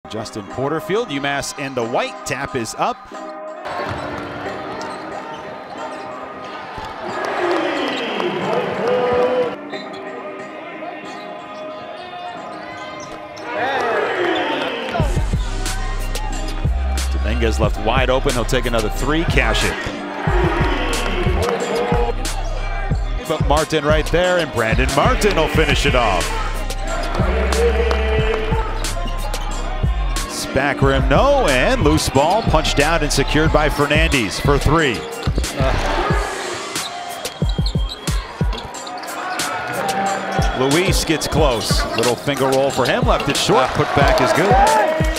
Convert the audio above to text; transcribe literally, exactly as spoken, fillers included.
Justin Porterfield, UMass in the white, tap is up. Dominguez left wide open, he'll take another three, cash it. But Martin right there, and Brandon Martin will finish it off. Back rim, no, and loose ball punched out and secured by Fernandez for three. Uh. Luis gets close. Little finger roll for him, left it short, put back is good.